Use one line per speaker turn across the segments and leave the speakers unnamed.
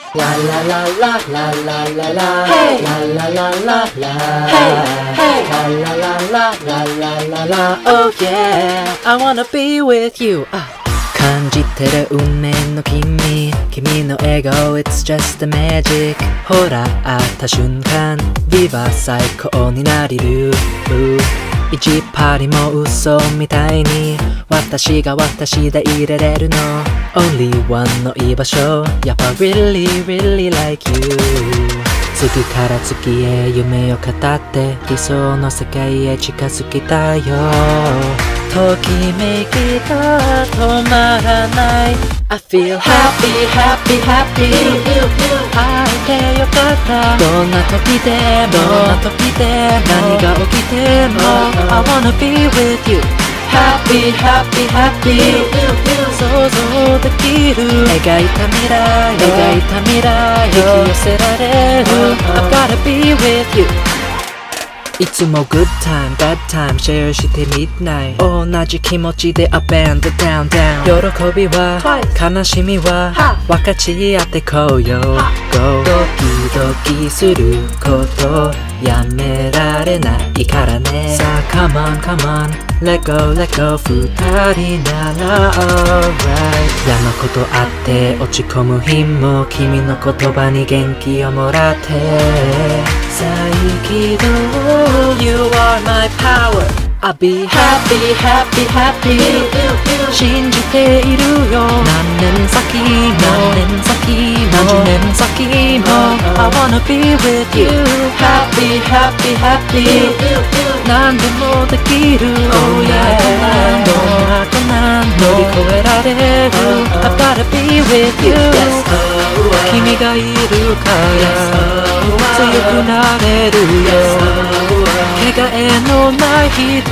La la la la la la la la. Hey. La la la la la. Hey. Hey. La la la la la la la la. Oh yeah, I wanna be with you. 感じてる運命の君の笑顔 It's just a magic ほら会った瞬間ビバ最高になれる意地っ張りも嘘みたいに私が私で入れれるの Only one の居場所やっぱ really really like you 次から次へ夢を語って理想の世界へ近づきたいよときめきが止まらない I feel happy happy happy 会えてよかったどんな時で何が起きても I wanna be with you Happy happy happy 想像できる描いた未来引き寄せられる I've gotta be with youいつも good time bad time シェアしてみない同じ気持ちで up and down down 喜びは悲しみは分かち合ってこうよ Go ドキドキすることやめられないからねさあ come on come on let go let go 二人なら alright 嫌なことあって落ち込む日も君の言葉に元気をもらって再起動 You are my power I'll be happy happy happy 信じているよ何年先何十年先も I wanna be with you Happy happy happy 何でもできる Oh yeah どんな困難乗り越えられる I've gotta be with you 君がいるから強くなれるよ怪我のない人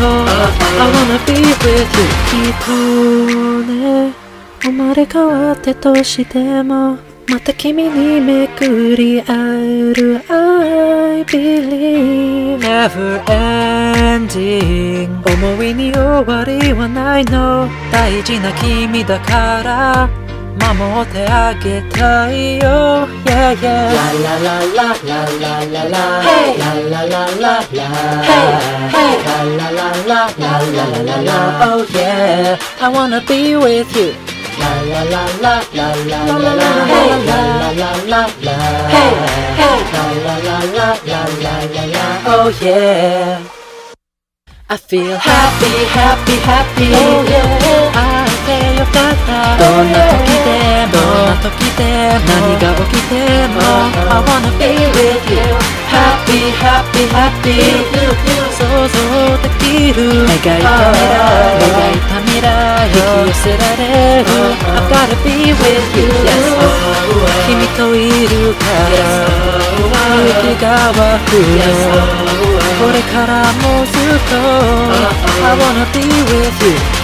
I wanna be with you きっとね生まれ変わってとしてもまた君にめくり会える I believe never ending 思いに終わりはないの大事な君だから守ってあげたいよ Yeah yeah La la la la la la la Hey La la la la la Hey Hey La la la la la la la la Oh yeah I wanna be with you La la la la la la la la Hey La la la la la Hey Hey La la la la la la la Oh yeah I feel happy happy happy Oh yeah 会えてよかったどんな時で何が起きても I wanna be with you Happy happy happy 想像できる描いた未来引き寄せられる I've gotta be with you Yes 君といるから勇気が湧くよこれからもずっと I wanna be with you